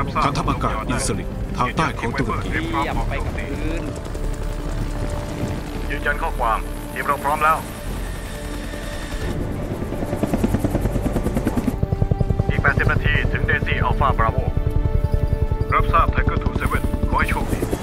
ฐานทัพอากาศอินสลิดทางใต้ของตุรกีไปกับพื้นยืนยันข้อความทีมเราพร้อมแล้วอีก80 นาทีถึงเดซี่อัลฟาบราโวรับทราบไทเกอร์2-7ขอให้โชคดี